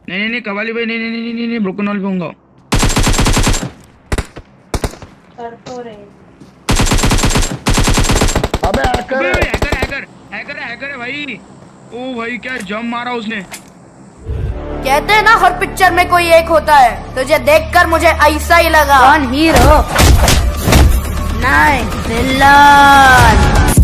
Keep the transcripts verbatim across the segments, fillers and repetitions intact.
नहीं नहीं नहीं कवाली भाई, नहीं नहीं नहीं नहीं नहीं ब्रोकन वॉल पे होऊंगा। कर तो रहे। अबे हैकर है हैकर हैकर हैकर हैकर है भाई। ओ भाई क्या जंप मारा उसने। कहते हैं ना हर पिक्चर में कोई एक होता है, तुझे देखकर मुझे ऐसा ही लगा। कौन हीरो? नहीं villain.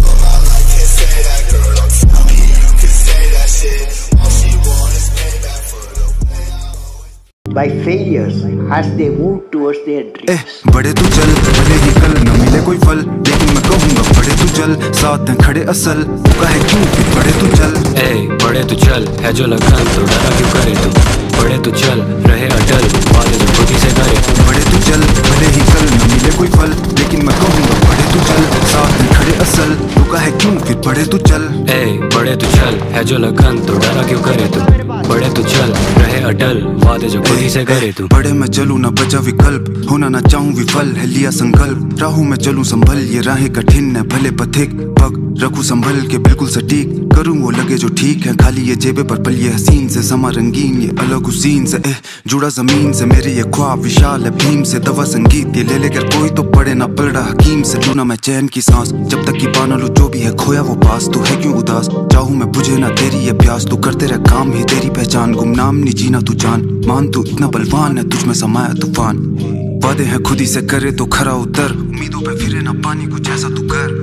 By failures as they move towards their dreams. ए, बड़े तू चल भले ही कल न मिले कोई फल, लेकिन मैं कहूँगा बड़े तू चल, साथ में खड़े असल कहे क्यों फिर बड़े तू चल। ए बड़े तू चल है जो लगन तो डरा क्यों करे तू, बड़े तू चल रहे अटल वादे जो खुद ही से करे। बड़े तू चल भले ही कल न मिले कोई फल, लेकिन मैं कहूँगा बड़े तू चल, साथ में खड़े असल तू कहे क्यों फिर बड़े तू चल। ए बड़े तू चल है जो लगन तो डरा क्यों करे तू, बड़े तू चल रहे अटल वादे जो खुद ही से करे तू। बड़े मैं चलूँ ना बचा विकल्प, होना ना चाहूँ विफल है लिया संकल्प, राहू में चलूँ संभल ये राहें कठिन है भले पथिक, पग रखूँ संभल के बिल्कुल सटीक, करूँ वो लगे जो ठीक है, खाली ये जेबे पर पल ये हसीन से समा रंगीन ये अलग हुसीन से। ए जुड़ा जमीन से मेरे ये ख्वाब विशाल है भीम से, दवा संगीत ये ले लेकर कोई तो पड़े ना पलड़ा हकीम से, लूँ ना मैं चैन की सांस जब तक की पाना लूँ जो भी है खोया वो पास, तू है क्यों उदास चाहूँ मैं बुझे ना तेरी ये प्यास, तू करते रह काम ही तेरी पहचान, गुमनाम नहीं जीना तू जान, मान तू इतना बलवान है तुझ में समाया तूफान, वादे हैं खुद ही से करे तो खरा उतर, उम्मीदों पे फिरे ना पानी कुछ ऐसा तू कर,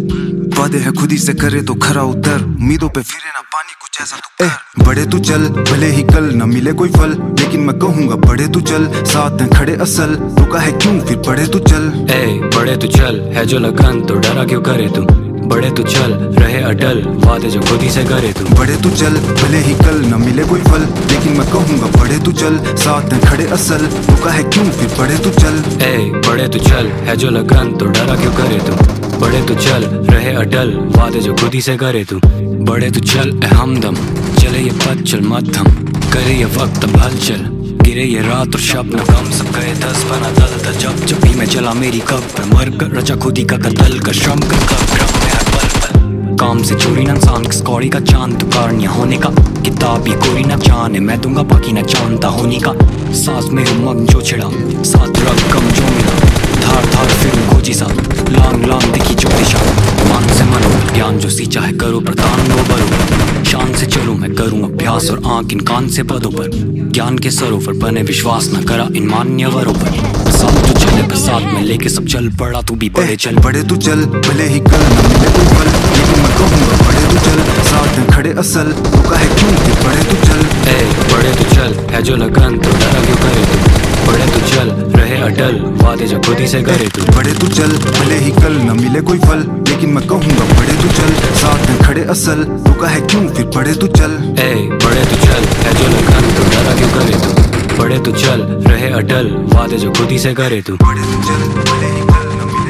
वादे हैं खुद ही से करे तो खरा उतर, उम्मीदों पे फिरे ना पानी कुछ ऐसा तू कर। बड़े तू चल भले ही कल न मिले कोई फल, लेकिन मैं कहूँगा बड़े तू चल, साथ में खड़े असल तू कहे क्यों फिर बड़े तू चल। ए बड़े तू चल है जो लगन तो डरा क्यों करे तू, बड़े तू चल रहे अटल वादे जो खुद ही से करे तू। बड़े तू चल भले ही कल न मिले कोई फल, लेकिन मैं कहूँगा बड़े तू चल, साथ में खड़े असल तू कहे क्यों फिर बड़े तू चल। ए बड़े तू चल है जो लगन तो डरा क्यों करे तू, बड़े तू चल रहे अटल वादे जो खुद ही से करे तू। बड़े तू चल ए हमदम चले ये पद चल मध्यम, करे ये वक्त अब हलचल, गिरे ये रात और शब न कम सब गए दस बना दल था, जब जब भी मैं चला मेरी कब पे मर कर रचा खुदी का कतल कर श्रम कर कब क्रम में हर पल पल, काम से चोरी न इंसान किस कौड़ी का चांद तो कारण्य होने का, किताब ही कोई न जाने मैं दूंगा बाकी न जानता होने का, सांस में हूँ मग जो छिड़ा साथ रकम जो मिला, धार धार फिर खोजी सा लांग लांग दिखी जो दिशा, मान से मनो ज्ञान जो सी चाहे करो प्रदान दो बरो, शान से चलूं मैं करूं अभ्यास और आंख इन कान से पदों पर, ज्ञान के सरोवर बने विश्वास न करा इन मान्यवरों पर, साथ जो चले बसात में लेके सब चल पड़ा तू भी बड़े चल। बड़े तू चल भले ही कल न मिले कोई फल, लेकिन मैं कहूँगा बड़े तू चल, साथ में खड़े असल तू कहे क्यों फिर बड़े तू चल। ए बड़े तू चल है जो लगन तो डरा क्यों करे तू, बड़े तू चल रहे अटल वादे जो खुद ही से करे तू। बड़े तू चल भले ही कल न मिले कोई फल, लेकिन मैं कहूँगा बड़े तू चल, साथ में खड़े असल तू कहे क्यों फिर बड़े तू चल। ए बड़े तू चल है जो लगन तो डरा क्यों करे तू, बड़े तू चल रहे अटल वादे जो खुद ही से करे तू। बड़े तू चल भले ही कल न मिले